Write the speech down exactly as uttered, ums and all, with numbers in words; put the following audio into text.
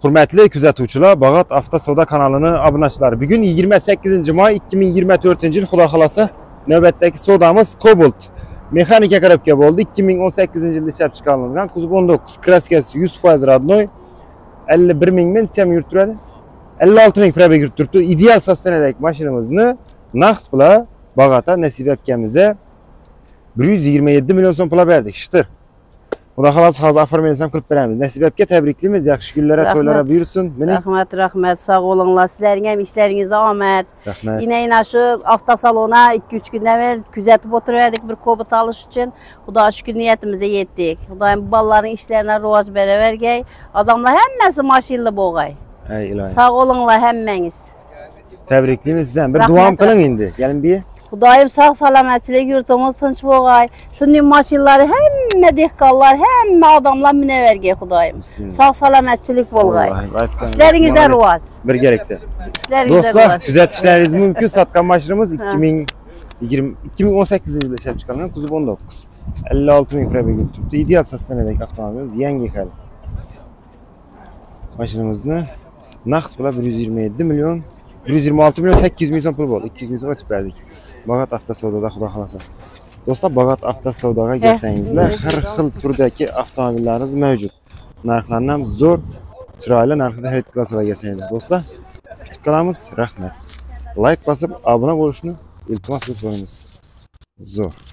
Hürmetli kuzatuvchilar, Bağat Avtosavdo kanalini obunachilar. Bugün yigirma sakkizinchi may ikki ming yigirma to'rtinchi yil, xudo xolasa, navbatdagi savdomiz Cobalt. Mexanika korobka bo'ldi. ikki ming o'n sakkizinchi yilda ishlab chiqarilgan. Kuzov o'n to'qqiz, kraskasi yuz foiz radnoy. ellik bir ming men kam yurib turadi. ellik olti ming probeg yurib turibdi. Ideal sostenadagi mashinamizni naqd bilan Bağat'a nasib etganimizda bir yuz yigirma yetti million so'm pul berdik. Shitir. Xudo xolasa hozir oformani ham qilib beramiz. Nasib etga tabriklaymiz. Yaxshi kunlarga, to'ylarga buyursin. Rahmat, rahmat. Sog' bo'linglar. Sizlarga ham ishlaringizga omad. Rahmat. Yine shu avtosalona ikki uch kundan beri kuzatib o'tirdik bir Cobalt olish uchun. Xudo shukr niyatimizga yetdik. Xudoyim bolalarning ishlarini rivoj beravergay. Odamlar hammasi mashinali bo'lgay. Ey ilohim. Sog' bo'linglar hammangiz. Tabriklaymiz sizdan. Bir duom qiling endi. Kelin bir. Xudoyim sog' salomatchilik, yurtimiz tinch bo'lgay. Shunday mashinalarni hamma dehqonlar, hamma odamlar minavergay Xudoyim. Sog' salomatchilik bo'lgay. İşleringizga rivoj. Birgalikda. İşleringizga Do'stlar, rivoj. kuzatishlaringiz mumkin. Sotgan mashinamiz ikki ming yigirma ikki ming o'n sakkizinchi yilda ishlab chiqarilgan. Kuzov o'n to'qqiz. ellik olti ming probeg turibdi. Ideal sostenadagi avtomobilimiz, yangi hali. Mashinamizni naqd bilan bir yuz yigirma yetti million, bir yuz yigirma olti million sakkiz yuz ming so'm pul bo'ldi. ikki yuz ming so'm o'tib berdik. Bağat Avtosavdoda, xudo xolasa. Do'stlar, Bağat Avtosavdoga kelsangizlar, har xil turdagi avtomobillarimiz mavjud. Narxlarni ham zo'r, chiroyli narxda xarid qila olasiz do'stlar. Kutib qolamiz. Rahmat. Like bosib, obuna bo'lishni iltimos qilib so'raymiz. Zo'r.